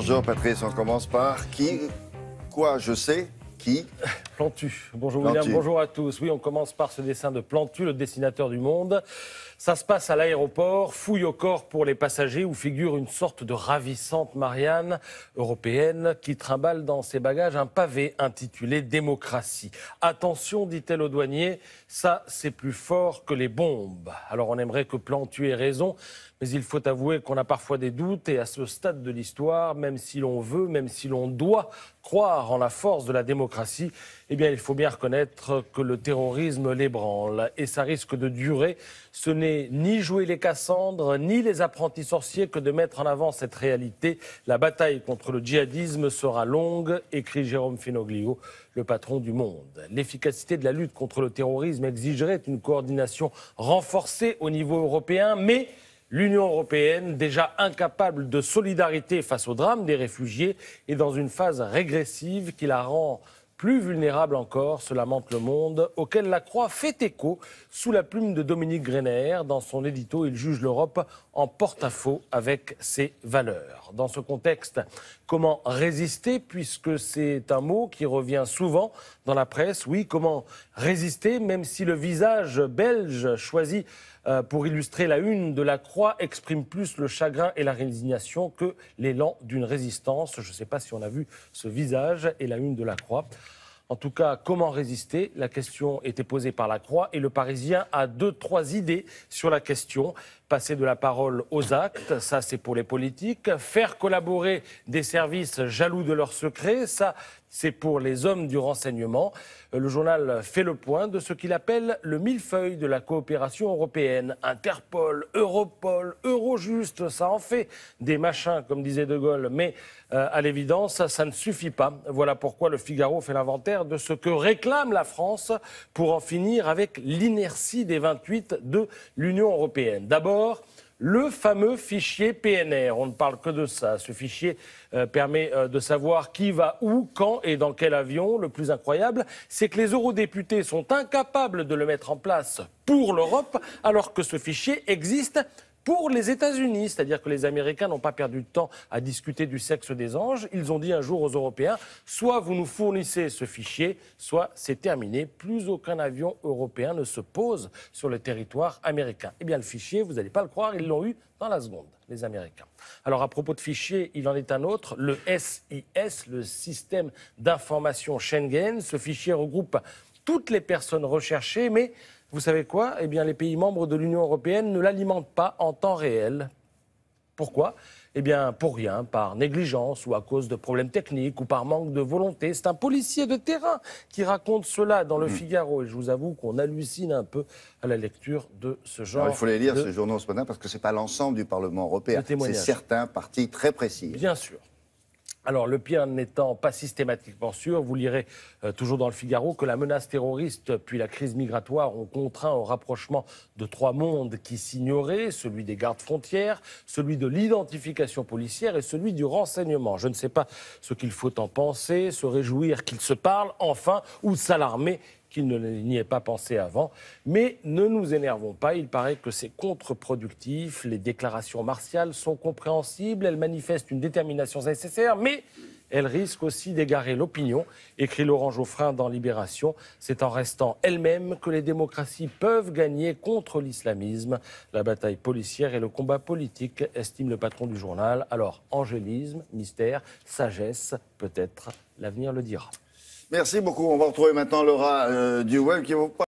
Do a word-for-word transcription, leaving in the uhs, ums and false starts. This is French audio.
Bonjour Patrice, on commence par qui? Quoi? Je sais. Qui? Plantu. Bonjour Plantu. William, bonjour à tous. Oui, on commence par ce dessin de Plantu, le dessinateur du monde. Ça se passe à l'aéroport, fouille au corps pour les passagers où figure une sorte de ravissante Marianne européenne qui trimballe dans ses bagages un pavé intitulé « Démocratie ». Attention, dit-elle au douanier, ça c'est plus fort que les bombes. Alors on aimerait que Plantu ait raison, mais il faut avouer qu'on a parfois des doutes et à ce stade de l'histoire, même si l'on veut, même si l'on doit croire en la force de la démocratie, eh bien il faut bien reconnaître que le terrorisme l'ébranle et ça risque de durer. Ce n'est ni jouer les Cassandres, ni les apprentis sorciers que de mettre en avant cette réalité. La bataille contre le djihadisme sera longue, écrit Jérôme Fenoglio, le patron du Monde. L'efficacité de la lutte contre le terrorisme exigerait une coordination renforcée au niveau européen, mais l'Union européenne, déjà incapable de solidarité face au drame des réfugiés, est dans une phase régressive qui la rend plus vulnérable encore, se lamente Le Monde, auquel la Croix fait écho sous la plume de Dominique Greiner. Dans son édito, il juge l'Europe en porte-à-faux avec ses valeurs. Dans ce contexte, comment résister, puisque c'est un mot qui revient souvent dans la presse. Oui, comment résister, même si le visage belge choisi euh, pour illustrer la une de la Croix exprime plus le chagrin et la résignation que l'élan d'une résistance. Je ne sais pas si on a vu ce visage et la une de la Croix. En tout cas, comment résister? La question était posée par la Croix et le Parisien a deux, trois idées sur la question. Passer de la parole aux actes, ça c'est pour les politiques. Faire collaborer des services jaloux de leurs secrets, ça c'est pour les hommes du renseignement. Le journal fait le point de ce qu'il appelle le millefeuille de la coopération européenne. Interpol, Europol, Eurojust, ça en fait des machins, comme disait De Gaulle. Mais euh, à l'évidence, ça, ça ne suffit pas. Voilà pourquoi le Figaro fait l'inventaire de ce que réclame la France pour en finir avec l'inertie des vingt-huit de l'Union européenne. D'abord, le fameux fichier P N R. On ne parle que de ça. Ce fichier euh, permet euh, de savoir qui va où, quand et dans quel avion. Le plus incroyable, c'est que les eurodéputés sont incapables de le mettre en place pour l'Europe, alors que ce fichier existe pour les États-Unis, c'est-à-dire que les Américains n'ont pas perdu de temps à discuter du sexe des anges. Ils ont dit un jour aux Européens, soit vous nous fournissez ce fichier, soit c'est terminé. Plus aucun avion européen ne se pose sur le territoire américain. Eh bien, le fichier, vous n'allez pas le croire, ils l'ont eu dans la seconde, les Américains. Alors, à propos de fichier, il en est un autre, le S I S, le système d'information Schengen. Ce fichier regroupe toutes les personnes recherchées, mais vous savez quoi? Eh bien, les pays membres de l'Union européenne ne l'alimentent pas en temps réel. Pourquoi? Eh bien, pour rien, par négligence ou à cause de problèmes techniques ou par manque de volonté. C'est un policier de terrain qui raconte cela dans le mmh. Figaro. Et je vous avoue qu'on hallucine un peu à la lecture de ce genre. Alors, il faut les lire, de... ce journal, ce matin, parce que ce n'est pas l'ensemble du Parlement européen. C'est certains partis très précis. Bien sûr. Alors, le pire n'étant pas systématiquement sûr, vous lirez euh, toujours dans le Figaro que la menace terroriste puis la crise migratoire ont contraint au rapprochement de trois mondes qui s'ignoraient, celui des gardes-frontières, celui de l'identification policière et celui du renseignement. Je ne sais pas ce qu'il faut en penser, se réjouir qu'ils se parlent enfin ou s'alarmer qu'il ne n'y ait pas pensé avant. Mais ne nous énervons pas, il paraît que c'est contre-productif. Les déclarations martiales sont compréhensibles, elles manifestent une détermination nécessaire, mais elles risquent aussi d'égarer l'opinion, écrit Laurent Geoffrin dans Libération. C'est en restant elles-mêmes que les démocraties peuvent gagner contre l'islamisme. La bataille policière et le combat politique, estime le patron du journal. Alors, angélisme, mystère, sagesse, peut-être, l'avenir le dira. Merci beaucoup. On va retrouver maintenant Laura euh, du web qui vous